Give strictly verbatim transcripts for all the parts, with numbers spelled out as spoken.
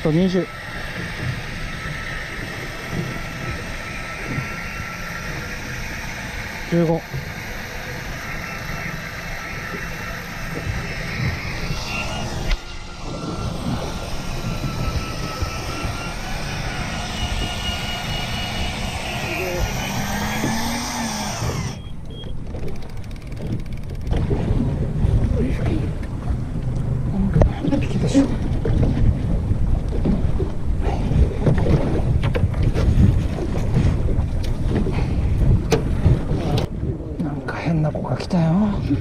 とにじゅう。じゅうご。なんか変な子が来たよ。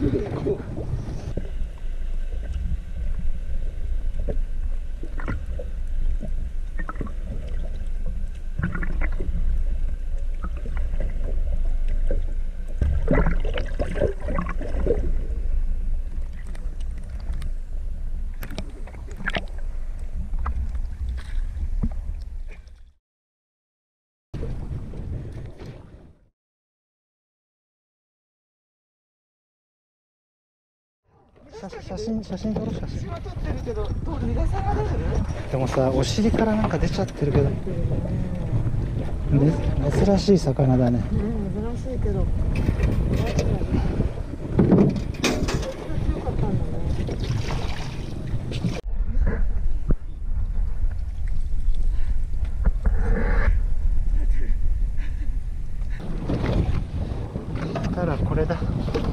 写写真写真撮ろう。写真は撮ってるけど、逃がされる。 でもさ、お尻からなんか出ちゃってるけど、ね、珍しい魚だね。 ね、珍しいけど。強かったんだね。 ただこれだ。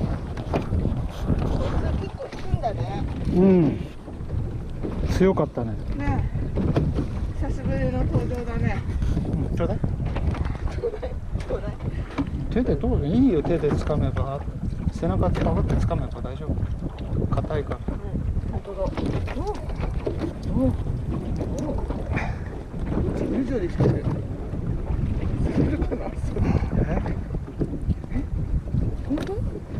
結構引くんだね。 うん。強かったね。 ね。久しぶりの登場だね。 うん、ちょうだい。 ちょうだい。ちょうだい。 手でどういいよ、手で掴めば。背中パカって掴めば大丈夫。硬いから。 うん、本当だ。おお。おお。徐々に来てる。するかな。 え？ え？本当？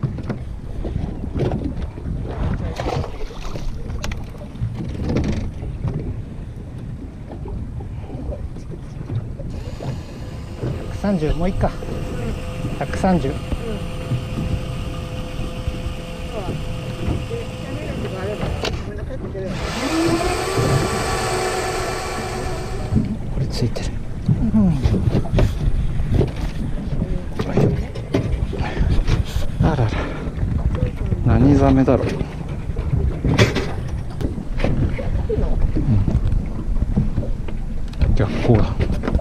ひゃくさんじゅう、もういっか。ひゃくさんじゅう。これついてる。うん。あらら。何ザメだろう。うん、逆光だ。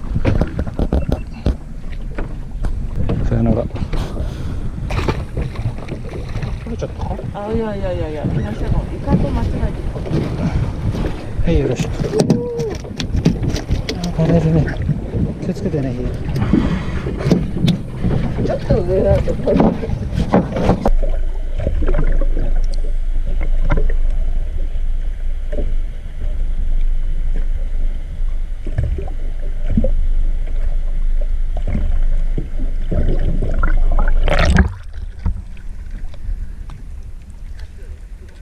さよなら。取れちゃったか？ あ、いやいやいやいや、皆さんもイカと間違えて。 はい、よろしく。あ、バレるね。気をつけてね。 ちょっと上だと。